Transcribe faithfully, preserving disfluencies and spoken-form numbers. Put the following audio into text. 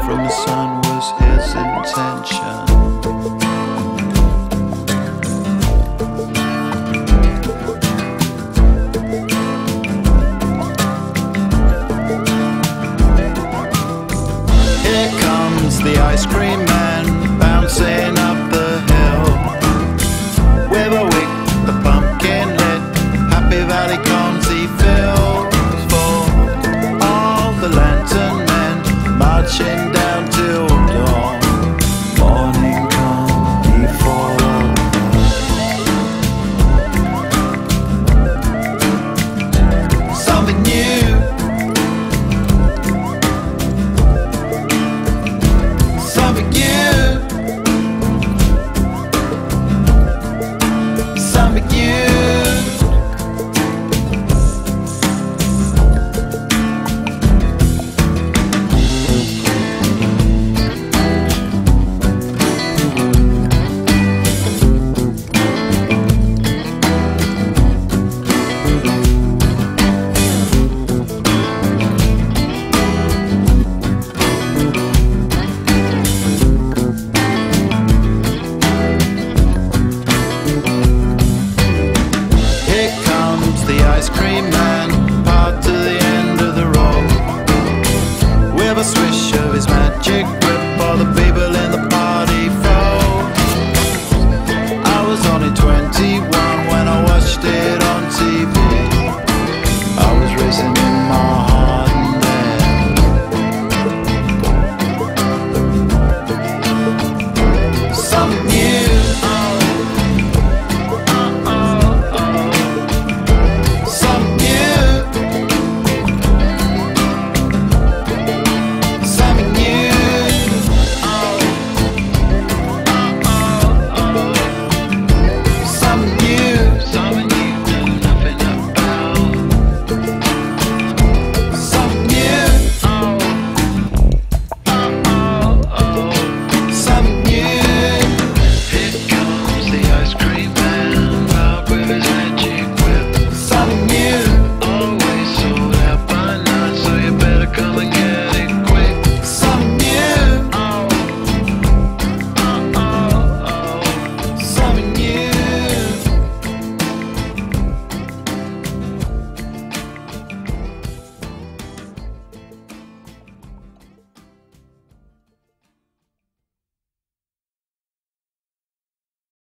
from the sun was his intention. Here comes the ice cream man, bouncing up the hill, with a wick, the pumpkin lit, Happy Valley cones he fills for all the lantern men, marching down to